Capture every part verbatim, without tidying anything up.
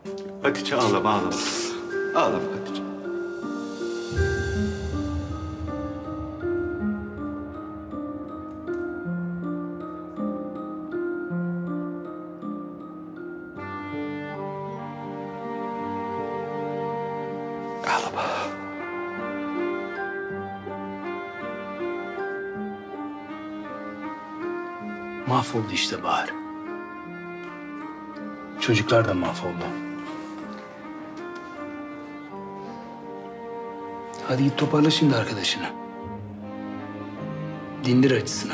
Hatice ağlama ağlama. Ağlama Hatice. Ağlama. Mahvoldu işte Bahar. Çocuklar da mahvoldu. Hadi git toparla şimdi arkadaşını. Dindir acısını.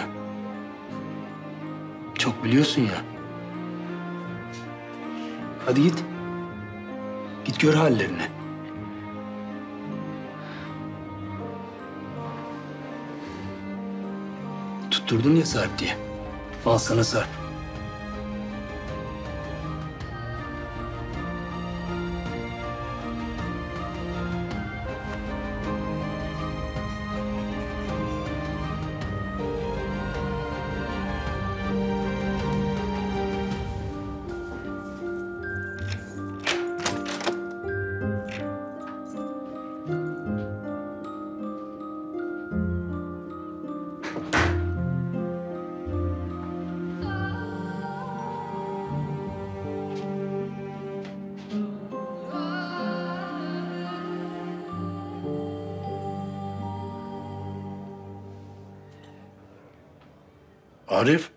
Çok biliyorsun ya. Hadi git. Git gör hallerini. Tutturdun ya Sarp diye. Al sana Sarp. Arif.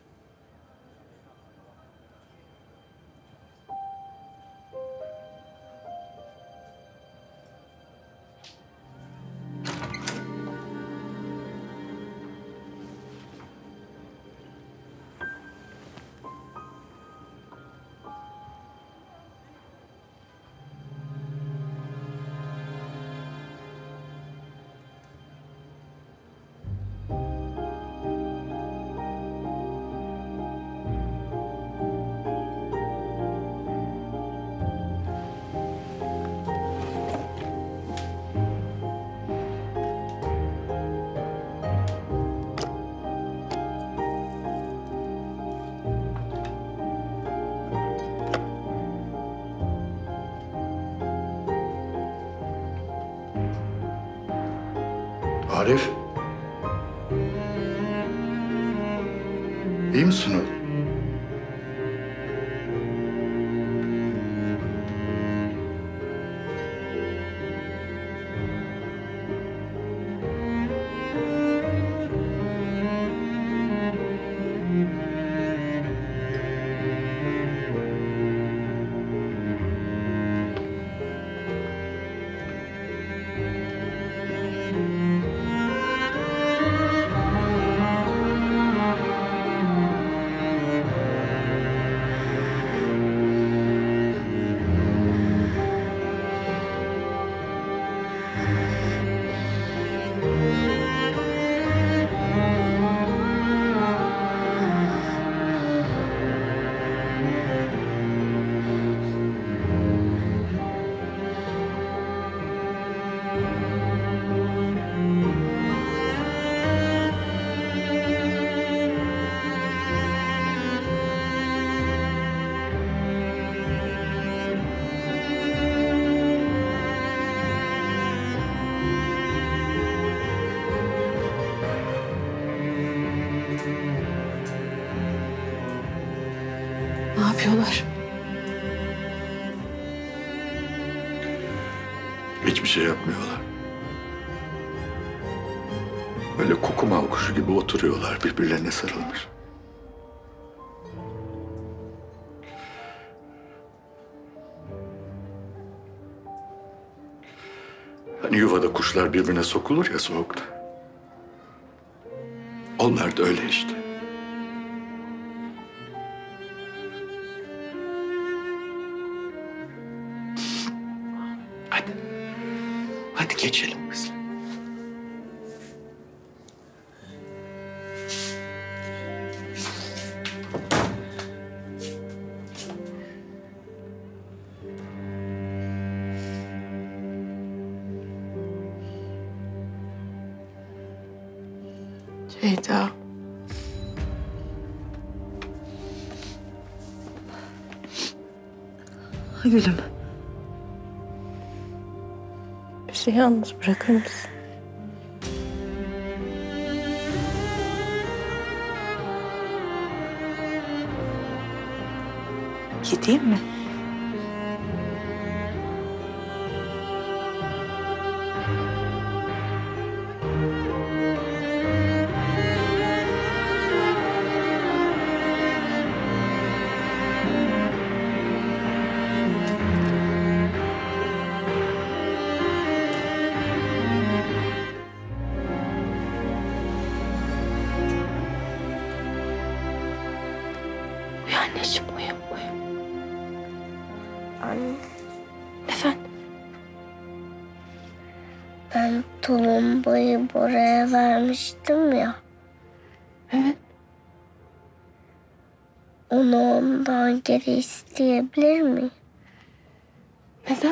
Arif. İyi misin oğlum? Ne yapıyorlar? Hiçbir şey yapmıyorlar. Böyle kukumav kuşu gibi oturuyorlar birbirlerine sarılmış. Hani yuvada kuşlar birbirine sokulur ya soğukta. Onlar da öyle işte. Hadi. Hadi geçelim biz. Ceyda. Gülüm. Bizi yalnız bırakır mısın? Gideyim mi? Uyu anneciğim, uyu, uyu. Anne, Efendim? ben tulumbayı buraya vermiştim ya. Evet. Onu ondan geri isteyebilir miyim? Neden?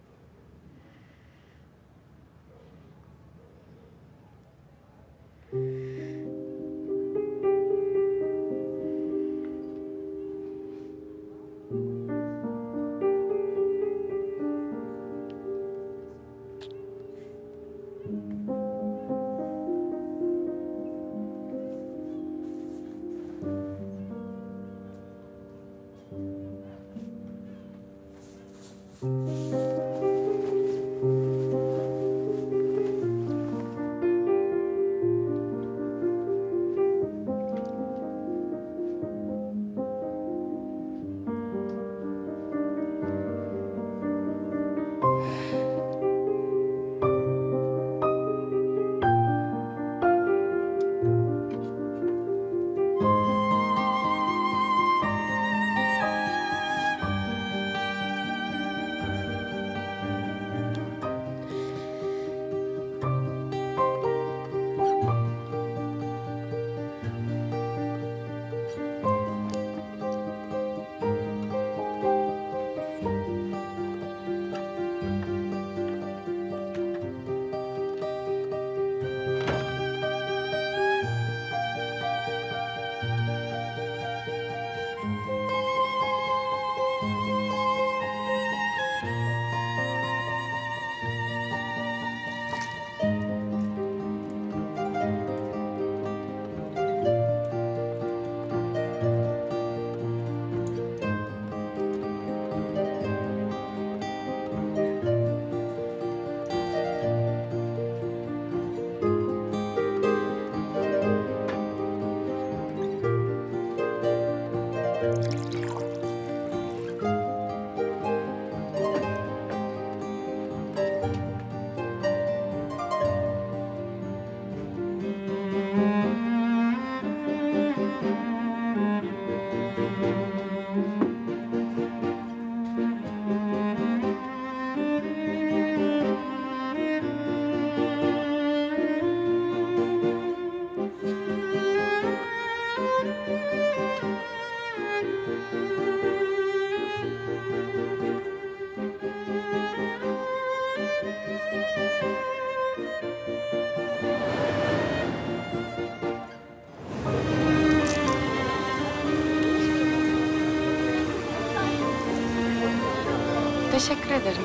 Teşekkür ederim.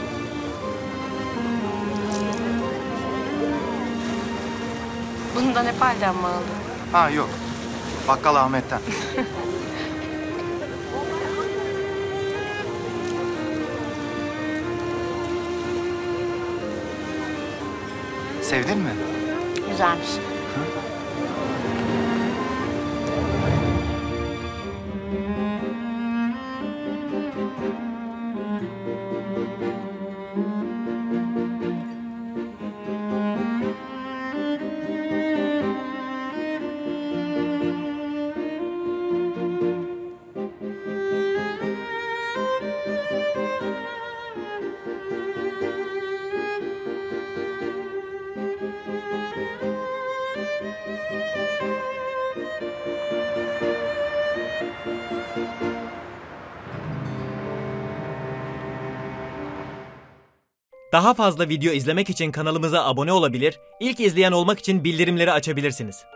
Bunu da Nepal'den mi aldın? Ha yok. Bakkal Ahmet'ten. Sevdin mi? Güzelmiş. Daha fazla video izlemek için kanalımıza abone olabilir, ilk izleyen olmak için bildirimleri açabilirsiniz.